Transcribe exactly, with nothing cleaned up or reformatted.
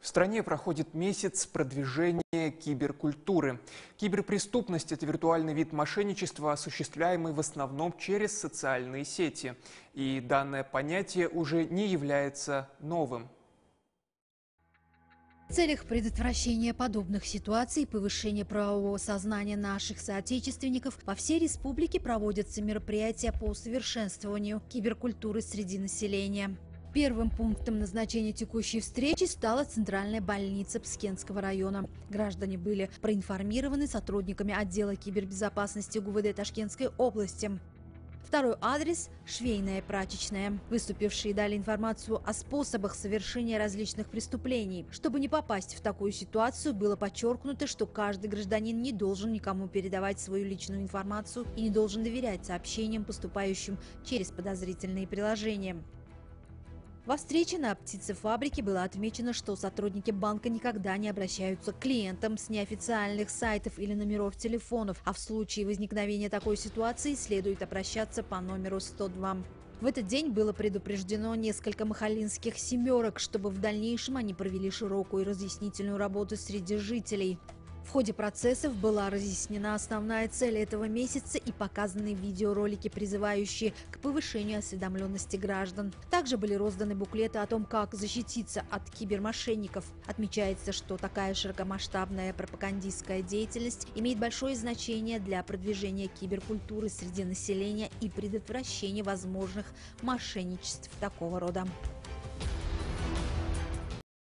В стране проходит месяц продвижения киберкультуры. Киберпреступность – это виртуальный вид мошенничества, осуществляемый в основном через социальные сети. И данное понятие уже не является новым. В целях предотвращения подобных ситуаций и повышения правового сознания наших соотечественников по всей республике проводятся мероприятия по усовершенствованию киберкультуры среди населения. Первым пунктом назначения текущей встречи стала центральная больница Пскенского района. Граждане были проинформированы сотрудниками отдела кибербезопасности ГУВД Ташкентской области. Второй адрес – швейная прачечная. Выступившие дали информацию о способах совершения различных преступлений. Чтобы не попасть в такую ситуацию, было подчеркнуто, что каждый гражданин не должен никому передавать свою личную информацию и не должен доверять сообщениям, поступающим через подозрительные приложения. Во встрече на птицефабрике было отмечено, что сотрудники банка никогда не обращаются к клиентам с неофициальных сайтов или номеров телефонов, а в случае возникновения такой ситуации следует обращаться по номеру сто два. В этот день было предупреждено несколько махалинских семерок, чтобы в дальнейшем они провели широкую разъяснительную работу среди жителей. В ходе процессов была разъяснена основная цель этого месяца и показаны видеоролики, призывающие к повышению осведомленности граждан. Также были розданы буклеты о том, как защититься от кибермошенников. Отмечается, что такая широкомасштабная пропагандистская деятельность имеет большое значение для продвижения киберкультуры среди населения и предотвращения возможных мошенничеств такого рода.